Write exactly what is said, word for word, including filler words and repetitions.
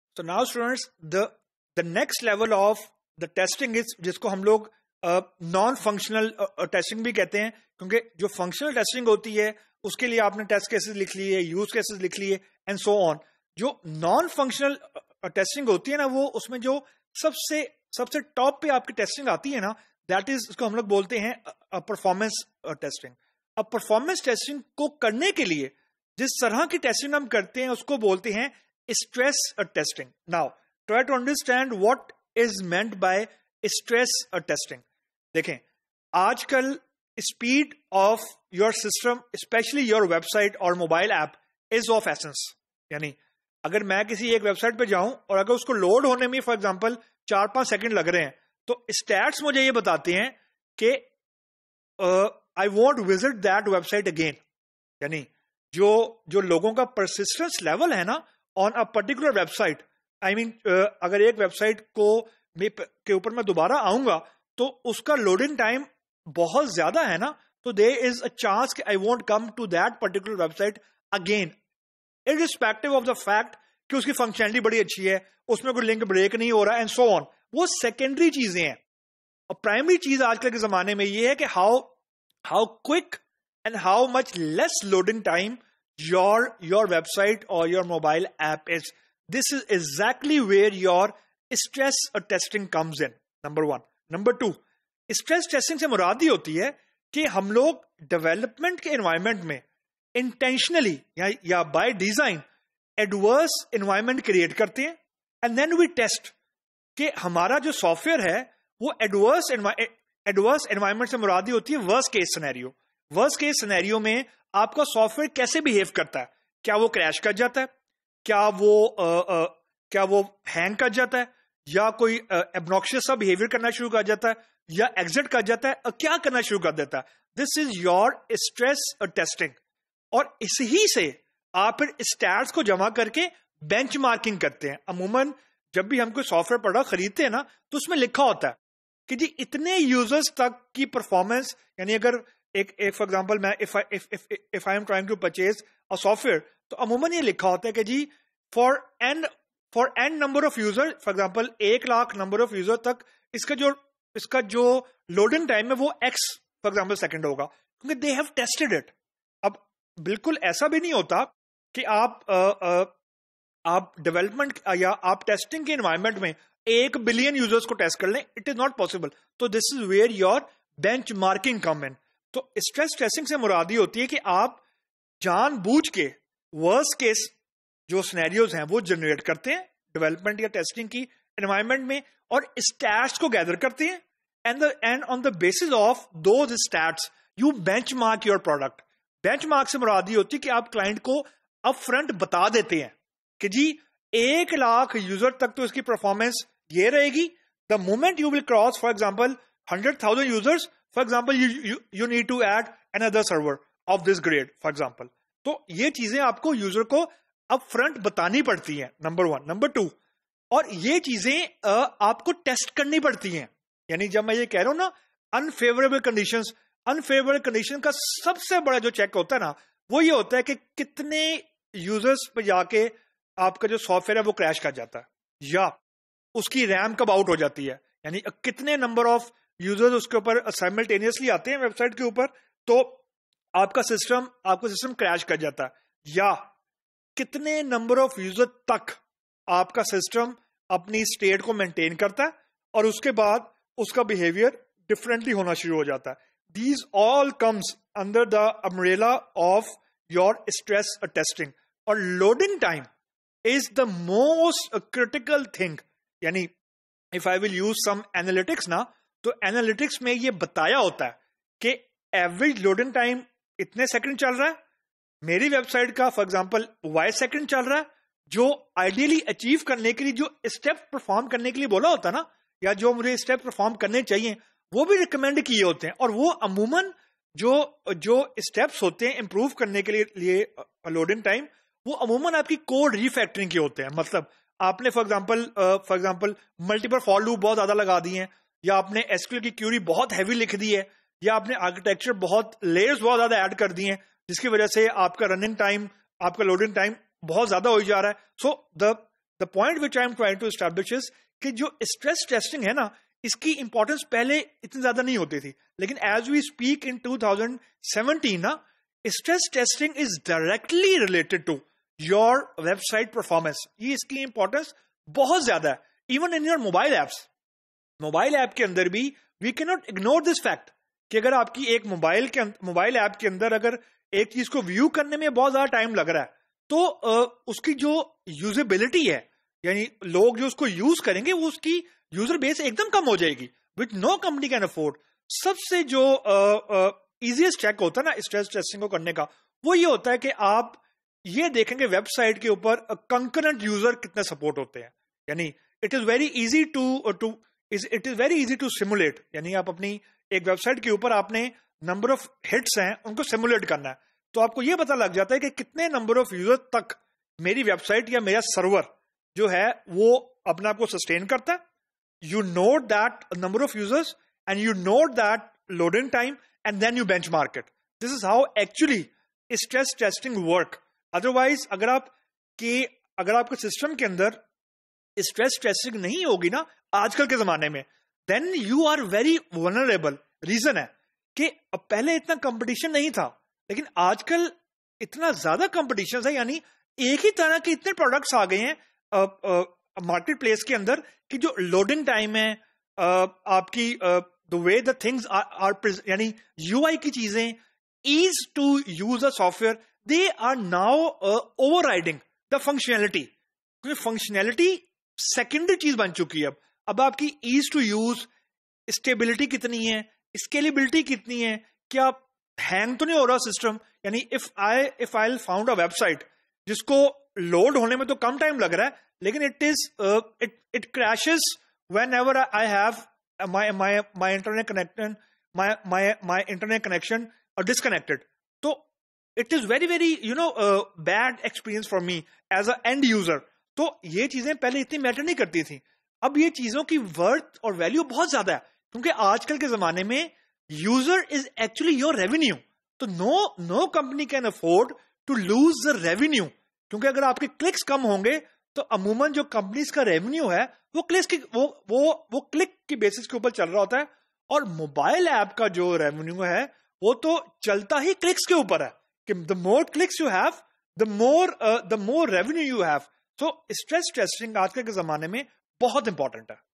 So now students, the the next level of the testing is जिसको हम लोग non functional testing भी कहते हैं, क्योंकि जो फंक्शनल टेस्टिंग होती है उसके लिए आपने टेस्ट केसेस लिख लिए, यूज केसेस लिख लिए एंड सो ऑन. जो नॉन फंक्शनल टेस्टिंग होती है ना, वो उसमें जो सबसे सबसे टॉप पे आपकी टेस्टिंग आती है ना, दैट इज उसको हम लोग बोलते हैं परफॉर्मेंस टेस्टिंग. अब परफॉर्मेंस टेस्टिंग को करने के लिए जिस तरह की टेस्टिंग हम करते हैं उसको बोलते हैं stress testing. Now try to understand what is meant by stress testing. देखें, आजकल speed of your system, specially your website और mobile app, is of essence. यानी अगर मैं किसी एक वेबसाइट पे जाऊं और अगर उसको लोड होने में फॉर एग्जांपल चार पांच सेकंड लग रहे हैं, तो स्टैट्स मुझे ये बताते हैं कि I want visit that website again. यानी जो जो लोगों का परसिस्टेंस लेवल है ना on a particular website, I mean अगर एक वेबसाइट को के ऊपर मैं दोबारा आऊंगा तो उसका लोडिंग टाइम बहुत ज्यादा है ना, तो देयर इज अ चांस कि I want come to that particular website again, irrespective of the fact कि उसकी फंक्शनलिटी बड़ी अच्छी है, उसमें कोई लिंक ब्रेक नहीं हो रहा एंड सो ऑन. वो सेकेंडरी चीजें हैं. और प्राइमरी चीज आजकल के जमाने में ये है कि how how quick and how much less loading time your your website और your mobile app is. This is exactly where your stress testing comes in. Number one. Number two, stress testing से मुराद ही होती है कि हम लोग development के एनवायरमेंट में इंटेंशनली या, या by design adverse environment create करते हैं एंड देन वी टेस्ट कि हमारा जो सॉफ्टवेयर है वो एडवर्स एडवर्स एनवायरमेंट से मुराद ही होती है worst case scenario. Worst case scenario में आपका सॉफ्टवेयर कैसे बिहेव करता है. क्या वो क्रैश कर जाता है, क्या वो आ, आ, क्या वो हैंग कर जाता है, या कोई एब्नॉक्शियस सा बिहेवियर करना शुरू कर जाता है, या एग्जिट कर जाता है, क्या करना शुरू कर देता है. This is your stress testing. और इसी से आप फिर स्टैट्स को जमा करके बेंचमार्किंग करते हैं. अमूमन जब भी हम कोई सॉफ्टवेयर प्रोडक्ट खरीदते हैं ना, तो उसमें लिखा होता है कि जी इतने यूजर्स तक की परफॉर्मेंस, यानी अगर एक एक फॉर एग्जांपल मैं if if if if I am trying to purchase a software, तो अमूमन ये लिखा होता है कि जी for N for N number of user, for example एक लाख नंबर ऑफ यूजर तक इसका जो इसका जो लोडिंग टाइम है वो एक्स फॉर एग्जांपल सेकंड होगा, क्योंकि दे हैव टेस्टेड इट. अब बिल्कुल ऐसा भी नहीं होता कि आप आ, आ, आप डेवलपमेंट या आप टेस्टिंग के एनवायरमेंट में एक बिलियन यूजर्स को टेस्ट कर लें. It is not possible. तो this is where your benchmarking come in. तो स्ट्रेस टेस्टिंग से मुरादी होती है कि आप जानबूझ के वर्स्ट केस जो सिनेरियोज हैं वो जनरेट करते हैं डेवलपमेंट या टेस्टिंग की एनवायरमेंट में, और स्टैट्स को गैदर करते हैं and and on the basis of those stats you benchmark your product. Benchmark से मुरादी होती है कि आप क्लाइंट को अप फ्रंट बता देते हैं कि जी एक लाख यूजर तक तो इसकी परफॉर्मेंस ये रहेगी. The moment you will cross for example hundred thousand users, for example you you need to add another server of this grade for example. तो ये चीजें आपको यूजर को अप फ्रंट बतानी पड़ती हैं. Number one. नंबर टू, और ये चीजें आपको टेस्ट करनी पड़ती हैं. यानी जब मैं ये कह रहा हूं ना अनफेवरेबल कंडीशंस, अनफेवरेबल कंडीशन का सबसे बड़ा जो चेक होता है ना, वो ये होता है कि कितने यूजर्स पे जाके आपका जो सॉफ्टवेयर है वो क्रैश कर जाता है, या उसकी रैम कब आउट हो जाती है. यानी कितने नंबर ऑफ यूजर्स उसके ऊपर साइमल्टेनियसली आते हैं वेबसाइट के ऊपर, तो आपका सिस्टम आपका सिस्टम क्रैश कर जाता है. या कितने नंबर ऑफ यूजर तक आपका सिस्टम अपनी स्टेट को मेंटेन करता है और उसके बाद उसका बिहेवियर डिफरेंटली होना शुरू हो जाता है. These all comes under the umbrella of your stress testing. और loading time is the most critical thing. यानी if I will use some analytics ना, तो analytics में ये बताया होता है कि average loading time इतने सेकंड चल रहा है, मेरी वेबसाइट का फॉर एग्जांपल वाई सेकंड चल रहा है, जो आइडियली अचीव करने के लिए जो स्टेप परफॉर्म करने के लिए बोला होता है ना, या जो मुझे स्टेप परफॉर्म करने चाहिए वो भी रिकमेंड किए होते हैं. और वो अमूमन जो जो स्टेप्स होते हैं इंप्रूव करने के लिए लिए लोडिंग टाइम, वो अमूमन आपकी कोड रीफैक्टरिंग के होते हैं. मतलब आपने for example for example multiple for loop बहुत ज्यादा लगा दिए हैं, या आपने एसक्यूएल की क्यूरी बहुत हैवी लिख दी है, या आपने आर्किटेक्चर बहुत लेयर्स बहुत ज्यादा ऐड कर दिए हैं, जिसकी वजह से आपका रनिंग टाइम आपका लोडिंग टाइम बहुत ज्यादा हो जा रहा है. So the the point which I am trying to establish is कि जो स्ट्रेस टेस्टिंग है ना, इसकी इंपॉर्टेंस पहले इतनी ज्यादा नहीं होती थी, लेकिन as we speak in two thousand seventeen ना, stress testing is directly related to your website performance. ये इसकी इंपॉर्टेंस बहुत ज्यादा है। Even in your mobile apps, mobile app के अंदर भी we can not ignore this fact कि अगर आपकी एक मोबाइल के मोबाइल ऐप के अंदर अगर एक चीज को व्यू करने में बहुत ज्यादा टाइम लग रहा है, तो uh, उसकी जो यूजेबिलिटी है, यानी लोग जो उसको यूज करेंगे, वो उसकी यूजर बेस एकदम कम हो जाएगी, which no company can afford. सबसे जो इजीएस्ट चेक होता है ना स्ट्रेस टेस्टिंग को करने का, वो ये होता है कि आप ये देखेंगे वेबसाइट के ऊपर कंकरेंट यूजर कितने सपोर्ट होते हैं। यानी it is very easy to to it is very easy to simulate, यानी आप अपनी एक वेबसाइट के ऊपर आपने नंबर ऑफ हिट्स हैं उनको सिमुलेट करना है, तो आपको ये पता लग जाता है कि कितने नंबर ऑफ यूजर तक मेरी वेबसाइट या मेरा सर्वर जो है वो अपने आप को सस्टेन करता है। You note that number of users and you note that loading time and then you benchmark it. This is how actually stress testing work. Otherwise अगर आप के अगर आपके सिस्टम के अंदर स्ट्रेस टेस्टिंग नहीं होगी ना आजकल के जमाने में, then you are very vulnerable. Reason है कि पहले इतना कंपटीशन नहीं था, लेकिन आजकल इतना ज्यादा कंपटीशन है, यानी एक ही तरह के इतने प्रोडक्ट्स आ गए हैं मार्केट प्लेस के अंदर कि जो लोडिंग टाइम है, uh, आपकी the way the things are, यानी यूआई की चीजें, ease to use a software, they are now overriding the functionality. क्योंकि फंक्शनैलिटी सेकेंडरी चीज बन चुकी है। अब अब आपकी ईज टू यूज, स्टेबिलिटी कितनी है, स्केलेबिलिटी कितनी है, क्या हैंग तो नहीं हो रहा सिस्टम। यानी if I if I found a website जिसको लोड होने में तो कम टाइम लग रहा है, लेकिन it is it it crashes whenever I have my my my internet connection my my my internet connection disconnected, तो it is very very you know bad experience for me as a end user. तो ये चीजें पहले इतनी matter नहीं करती थी, अब ये चीजों की वर्थ और वैल्यू बहुत ज्यादा है, क्योंकि आजकल के जमाने में user is actually your revenue. तो no no company can afford to lose the revenue, क्योंकि अगर आपके क्लिक्स कम होंगे तो अमूमन जो कंपनीज का रेवेन्यू है वो क्लिक्स की वो वो वो क्लिक की बेसिस के ऊपर चल रहा होता है, और मोबाइल ऐप का जो रेवेन्यू है वो तो चलता ही क्लिक्स के ऊपर है कि the more clicks you have the more the more revenue you have. So stress testing आजकल के जमाने में बहुत इंपॉर्टेंट है।